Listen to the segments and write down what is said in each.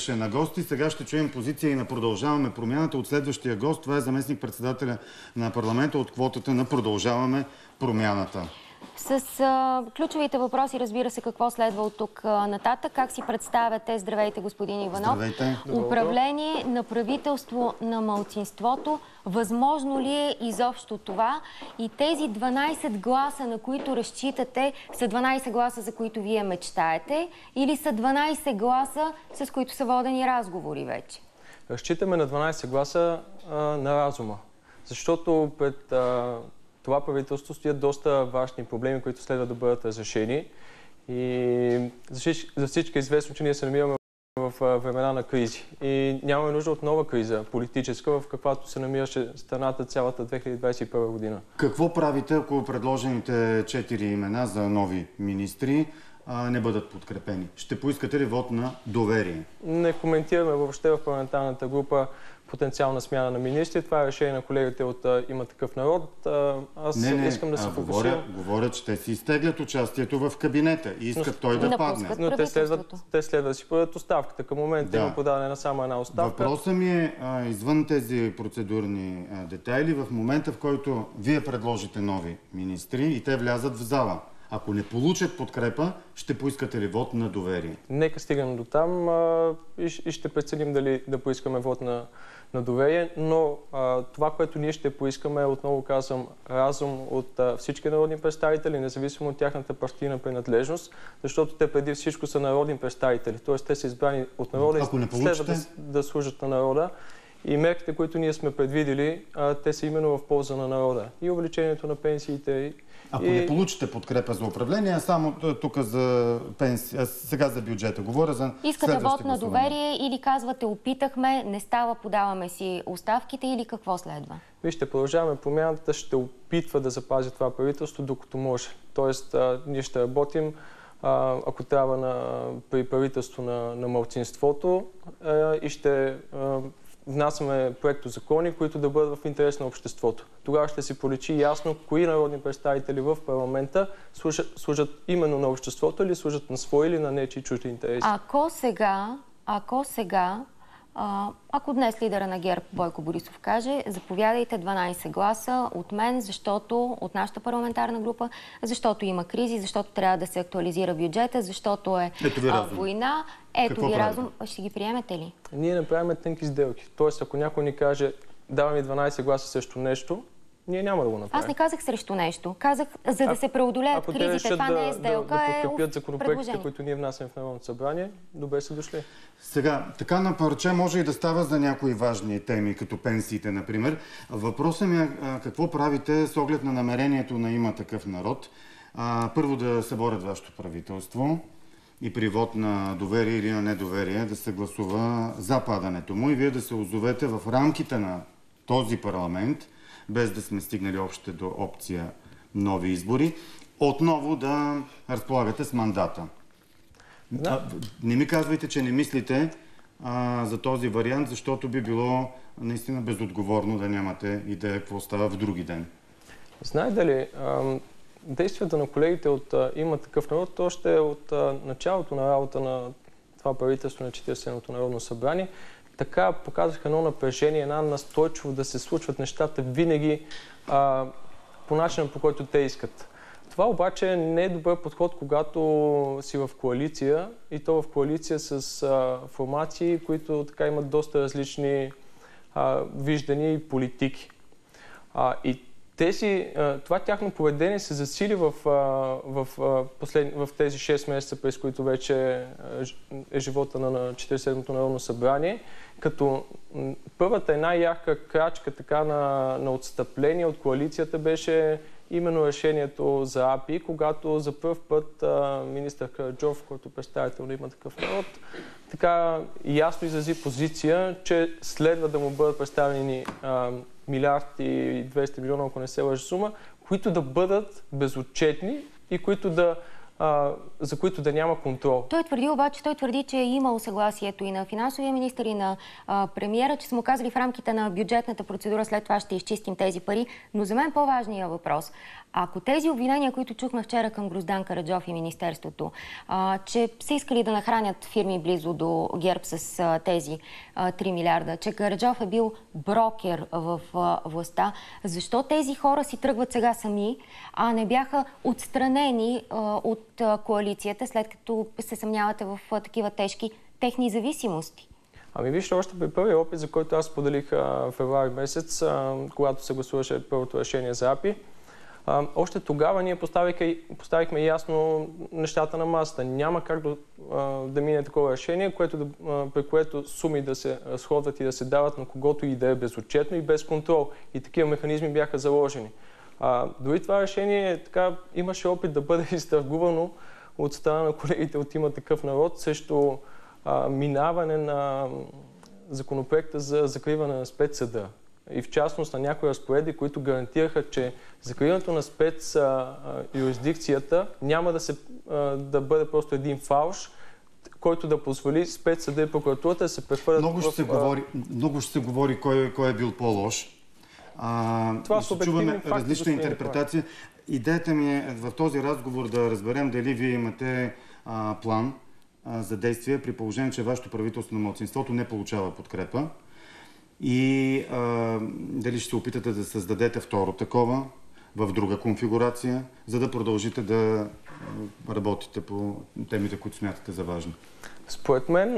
беше на гости. Сега ще чуем позиция и на Продължаваме промяната от следващия гост. Това е заместник-председателя на парламента от квотата на Продължаваме промяната. С ключовите въпроси, разбира се, какво следва от тук нататък. Как си представяте, здравейте, господин Иванов, Здравейте. управление на правителство на малцинството? Възможно ли е изобщо това? И тези 12 гласа, на които разчитате, са 12 гласа, за които вие мечтаете? Или са 12 гласа, с които са водени разговори вече? Разчитаме на 12 гласа на разума. Защото пред това правителство стоят доста важни проблеми, които следва да бъдат разрешени. И за всички е известно, че ние се намираме в времена на кризи. И нямаме нужда от нова криза, политическа, в каквато се намираше страната цялата 2021 година. Какво правите, ако предложените 4 имена за нови министри не бъдат подкрепени? Ще поискате ли вод на доверие? Не коментираме въобще в парламентарната група потенциална смяна на министри. Това е решение на колегите от Има такъв народ. Аз искам да се фокусирам. Говоря, че те си изтеглят участието в кабинета и искат той да падне. Но те следва да си подадат оставката. Към момента има подадена на само една оставка. Въпросът ми е, извън тези процедурни детайли, в момента, в който вие предложите нови министри и те влязат в зала. Ако не получат подкрепа, ще поискате ли вод на доверие? Нека стигнем до там и ще преценим дали да поискаме вод на доверие, но това, което ние ще поискаме, отново казвам, разум от всички народни представители, независимо от тяхната партийна принадлежност, защото те преди всичко са народни представители, т.е. те са избрани от народа и следва да служат на народа. И мерките, които ние сме предвидели, те са именно в полза на народа. И увеличението на пенсиите. Ако не получите подкрепа за управление, само тук за пенсия, сега за бюджета говоря за искате вод на доверие или казвате опитахме, не става, подаваме си оставките или какво следва? Вижте, Продължаваме промяната, ще опитва да запази това правителство докато може. Тоест, ние ще работим, ако трябва при правителство на малцинството и ще внасяме проектозакони, които да бъдат в интерес на обществото. Тогава ще се поличи ясно кои народни представители в парламента служат именно на обществото или служат на свои или на нечии чужди интереси. Ако днес лидера на ГЕРБ Бойко Борисов каже, заповядайте 12 гласа от мен, защото от нашата парламентарна група, защото има кризи, защото трябва да се актуализира бюджета, защото е война. Ето ви разум. Ще ги приемете ли? Ние не правим тънки сделки. Тоест, ако някой ни каже, дава ми 12 гласа срещу нещо, ние няма да го направим. Аз не казах срещу нещо. Казах, за да се преодолеят кризите. Това не е сделка, да подкрепят законопроектите, които ние внасяме в Народното събрание, добре са дошли. Сега, така на парче може и да става за някои важни теми, като пенсиите, например. Въпросът ми е какво правите с оглед на намерението на Има такъв народ. Първо да съборят вашето правителство и при вод на доверие или на недоверие да се гласува за падането му и вие да се озовете в рамките на този парламент, без да сме стигнали още до опция нови избори, отново да разполагате с мандата. Не ми казвайте, че не мислите за този вариант, защото би било наистина безотговорно да нямате идея какво става в други ден. Знаете ли, действията на колегите от Има такъв народ, още от началото на работа на това правителство на 47-то Народно събрание, така показаха едно напрежение, една настойчиво да се случват нещата винаги по начина, по който те искат. Това обаче не е добър подход, когато си в коалиция и то в коалиция с формации, които така имат доста различни виждания и политики. И това тяхно поведение се засили в тези 6 месеца, през които вече е живота на 47-то Народно събрание, като първата най-ярка крачка така на отстъпление от коалицията беше именно решението за АПИ, когато за първ път министър Караджов, който представител на Има такъв народ, така ясно изрази позиция, че следва да му бъдат представени 1 милиард и 200 милиона, ако не се лъжа сума, които да бъдат безотчетни и които да за които да няма контрол. Той твърди, че е имал съгласието и на финансовия министър, и на премиера, че са му казали в рамките на бюджетната процедура след това ще изчистим тези пари. Но за мен по-важният въпрос, ако тези обвинения, които чухме вчера към Гроздан Караджов и Министерството, че са искали да нахранят фирми близо до ГЕРБ с тези 3 милиарда, че Караджов е бил брокер в властта, защо тези хора си тръгват сега сами, а не бяха отстранени от коалицията, след като се съмнявате в такива тежки техни зависимости? Ами вижте, още при първия опит, за който аз споделих в февруари месец, когато се гласуваше първото решение за АПИ, още тогава ние поставихме ясно нещата на масата. Няма как да мине такова решение, при което суми да се разходват и да се дават на когото и да е безотчетно и без контрол. И такива механизми бяха заложени. Дори това решение имаше опит да бъде изтъргувано от страна на колегите от Има такъв народ срещу минаване на законопроекта за закриване на спецсъда. И в частност на някои разпоредби, които гарантираха, че закриването на спецюрисдикцията няма да бъде просто един фалш, който да позволи спецсъда и прокуратурата да се прехвърлят много ще се говори кой е бил по-лош. Това ще чуваме различна интерпретация. Идеята ми е в този разговор да разберем дали вие имате план за действие при положение, че вашето правителство на малцинството не получава подкрепа. И дали ще се опитате да създадете второ такова в друга конфигурация, за да продължите да работите по темите, които смятате за важни? Според мен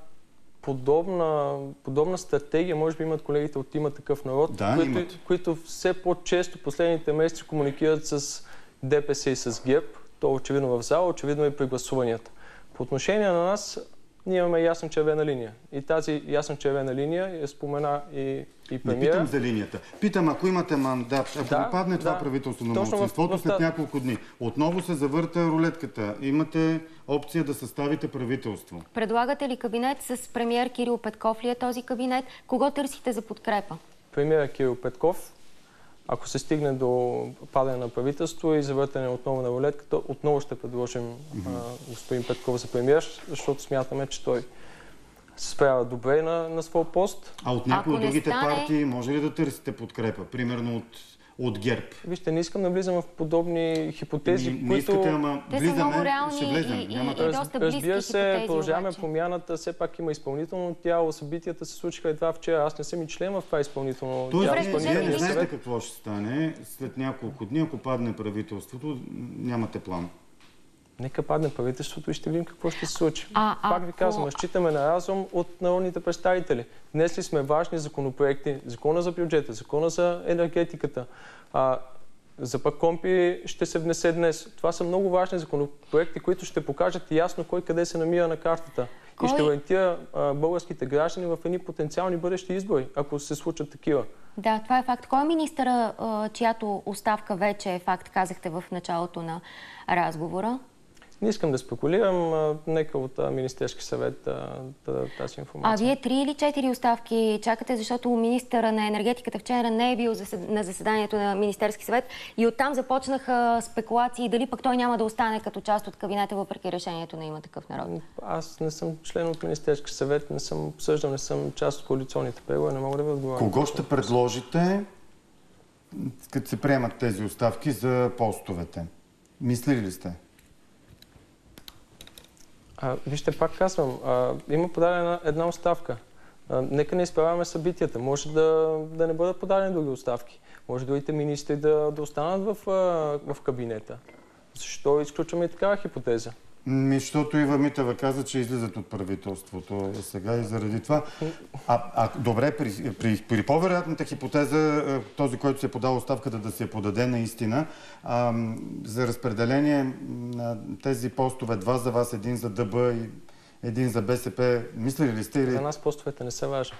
подобна стратегия може би имат колегите от Има такъв народ, които все по-често последните месеци комуникират с ДПС и с ГЕРБ. То е очевидно в зала, очевидно и при гласуванията. По отношение на нас, ние имаме ясна червена линия. И тази ясна червена линия я спомена и премиера. Не питам за линията. Питам, ако имате мандат, ако падне това правителство на малцинството след няколко дни, отново се завърта рулетката. Имате опция да съставите правителство. Предлагате ли кабинет с премиер Кирил Петков ли е този кабинет? Кого търсите за подкрепа? Премиера Кирил Петков. Ако се стигне до падане на правителство и завъртане отново на рулетката, отново ще предложим господин Петков за премиер, защото смятаме, че той се справя добре на своя пост. А от някои от другите партии може ли да търсите подкрепа? Примерно от ГЕРБ? Вижте, не искам да влизам в подобни хипотези, не искате, ама те са много реални и доста близки Разбира се, хипотези. Продължаваме промяната, все пак има изпълнително тяло, събитията се случиха едва вчера. Аз не съм и член в това изпълнително тяло. Вие не знаете какво ще стане след няколко дни, ако падне правителството, нямате план. Нека падне правителството и ще видим какво ще се случи. Пак ви казвам, разчитаме на разум от народните представители. Внесли сме важни законопроекти, закона за бюджета, закона за енергетиката, за ПАКОМПИ ще се внесе днес. Това са много важни законопроекти, които ще покажат ясно кой къде се намира на картата. И ще ориентира българските граждани в едни потенциални бъдещи избори, ако се случат такива. Да, това е факт. Кой е министъра, чиято оставка вече е факт, казахте в началото на разговора? Не искам да спекулирам. Нека от Министерски съвет тази информация. А вие 3 или 4 оставки чакате, защото министъра на енергетиката вчера не е бил на заседанието на Министерски съвет и оттам започнаха спекулации дали пък той няма да остане като част от кабинета, въпреки решението на Има такъв народ. Аз не съм член от Министерски съвет, не съм обсъждал, не съм част от коалиционните преговори, не мога да ви отговоря. Кого ще предложите, като се приемат тези оставки за постовете? Мислили ли сте? Вижте, пак казвам, има подадена една оставка. Нека не изправяме събитията. Може да не бъдат подадени други оставки. Може другите министри да останат в кабинета. Защо изключваме и такава хипотеза? Защото Ива Митева каза, че излизат от правителството сега и заради това. Добре, при по-вероятната хипотеза, този, който се е подал оставката, да се подаде наистина, за разпределение на тези постове, 2 за вас, 1 за ДБ и 1 за БСП, мислили ли сте? За нас постовете не са важни.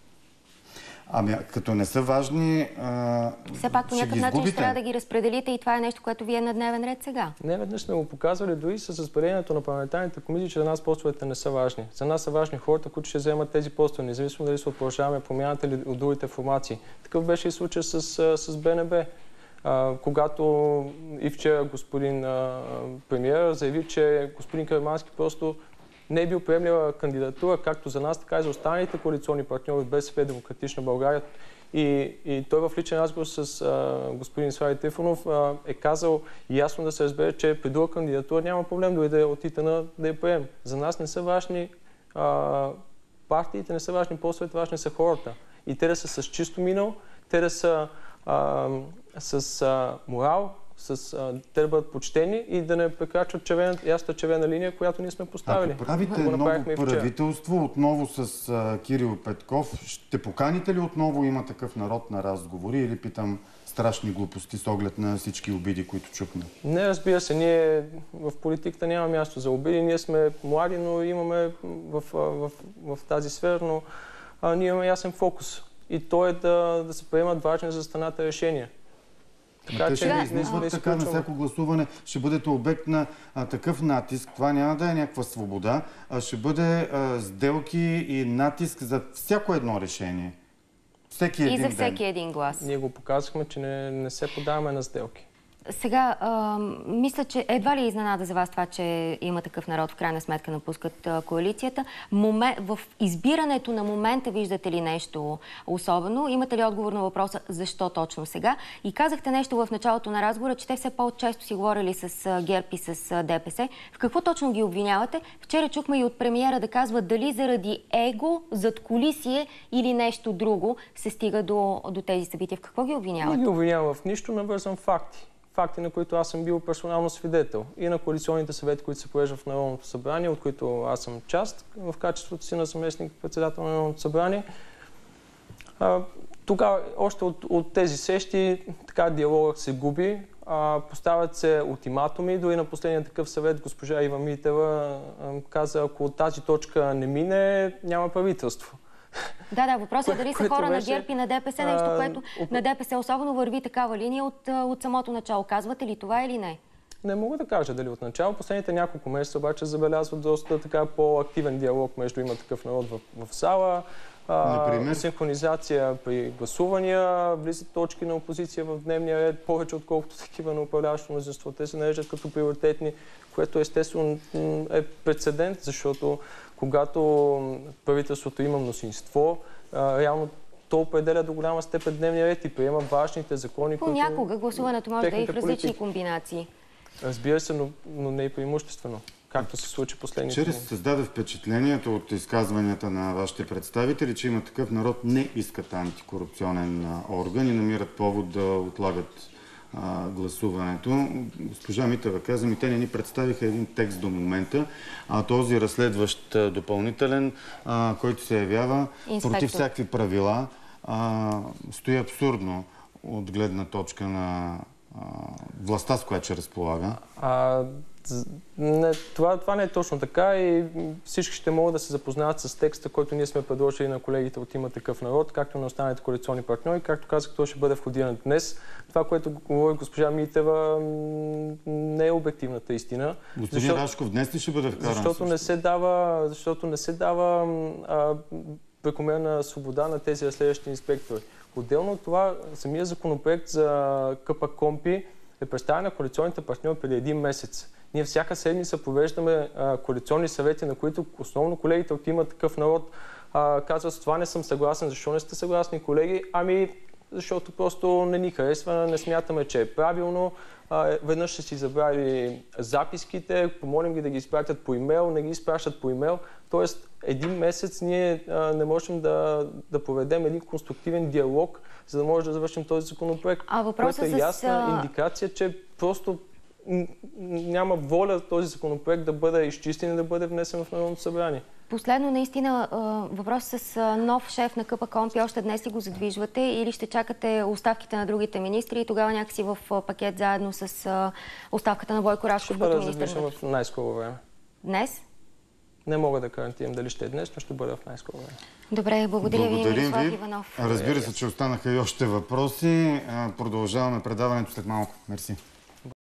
Като не са важни, все пак по някакъв начин ще трябва да ги разпределите и това е нещо, което ви е на дневен ред сега. Не, веднъж сме го показвали дори с разпределението на парламентарните комисии, че за нас постовете не са важни. За нас са важни хората, които ще вземат тези постове, независимо дали са от Продължаваме промяната или от другите формации. Такъв беше и случай с БНБ. Когато и вчера господин премиер заяви, че господин Каримански просто не е бил приемлива кандидатура, както за нас, така и за останалите коалиционни партньори от БСП, Демократична България. И той в личен разговор с господин Слави Трифонов е казал ясно да се разбере, че при друга кандидатура няма проблем дори да е от ИТН да я прием. За нас не са важни партиите, не са важни постовете, важни са хората. И те да са с чисто минал, те да са с морал, те да бъдат почтени и да не прекрачват ясната червена линия, която ние сме поставили. Ако правите ново правителство, отново с Кирил Петков, ще поканите ли отново Има такъв народ на разговори или питам страшни глупости с оглед на всички обиди, които чухме? Не, разбира се, ние в политиката няма място за обиди. Ние сме млади, но имаме в тази сфера, но ние имаме ясен фокус. И то е да се приемат важни за страната решения. Така че така на всяко гласуване ще бъдете обект на такъв натиск. Това няма да е някаква свобода, а ще бъде сделки и натиск за всяко едно решение. Всеки един и за всеки един глас. Ние го показахме, че не се подаваме на сделки. Сега, мисля, че едва ли е изненада за вас това, че Има такъв народ в крайна сметка напускат коалицията. В избирането на момента виждате ли нещо особено? Имате ли отговор на въпроса защо точно сега? И казахте нещо в началото на разговора, че те все по-често си говорили с ГЕРБ и с ДПС. В какво точно ги обвинявате? Вчера чухме и от премиера да казва дали заради его, задкулисие или нещо друго се стига до тези събития. В какво ги обвинявате? Не ги обвинявам в нищо, навързвам факти. Факти, на които аз съм бил персонално свидетел. И на коалиционните съвети, които се провеждат в Народното събрание, от които аз съм част в качеството си на заместник-председател на Народното събрание. Тогава, още от тези срещи, така диалогът се губи. Поставят се ултиматуми. Дори на последния такъв съвет госпожа Ива Митева каза, ако тази точка не мине, няма правителство. Да, въпросът е дали са хора на ГЕРБ и на ДПС, нещо, което на ДПС особено върви такава линия от самото начало. Казвате ли това или не? Не мога да кажа дали от начало. Последните няколко месеца обаче забелязват доста така по-активен диалог между Има такъв народ в зала. Синхронизация при гласувания, влизат точки на опозиция в дневния ред, повече отколкото такива на управляващо мнозинство. Те се нареждат като приоритетни, което естествено е прецедент, защото когато правителството има мнозинство, реално то определя до голяма степен дневния ред и приема важните закони, които... Понякога гласуването може да е в различни комбинации. Разбира се, но не и преимуществено, както се случи последните дни. Вчера се създаде впечатлението от изказванията на вашите представители, че Има такъв народ не искат антикорупционен орган и намират повод да отлагат гласуването. Госпожа Митева каза, те не ни представиха един текст до момента, този разследващ допълнителен, който се явява против всякакви правила, стои абсурдно от гледна точка на властта, с която ще разполага. Това не е точно така и всички ще могат да се запознаят с текста, който ние сме предложили на колегите от Има такъв народ, както на останалите коалиционни партньори. Както казах, той ще бъде входиран днес. Това, което говори госпожа Митева, не е обективната истина. Господин Рашков, днес ли ще бъде вкаран? Защото не се дава прекомерна свобода на тези разследващи инспектори. Отделно от това, самия законопроект за КПКОНПИ е представен на коалиционните партньори преди един месец. Ние всяка седмица провеждаме коалиционни съвети, на които основно колегите от Има такъв народ казват, с това не съм съгласен. Защо не сте съгласни, колеги? Защото просто не ни харесва, не смятаме, че е правилно. Веднъж ще си забрали записките, помолим ги да ги изпратят по имейл, не ги изпращат по имейл. Тоест, един месец ние не можем да проведем един конструктивен диалог, за да може да завършим този законопроект. Което е ясна индикация, че просто няма воля този законопроект да бъде изчистен и да бъде внесен в Народното събрание. Последно, наистина, въпрос с нов шеф на КПКОНПИ. Още днес ли го задвижвате или ще чакате оставките на другите министри и тогава някакси в пакет заедно с оставката на Бойко Рашков като министър? Ще бъде задвижен в най-скоро време. Днес? Не мога да гарантирам дали ще е днес, но ще бъде в най-скоро време. Добре, благодаря ви, Мирослав Иванов. Разбира се, че останаха и още въпроси. Продължаваме предаването след малко. Мерси.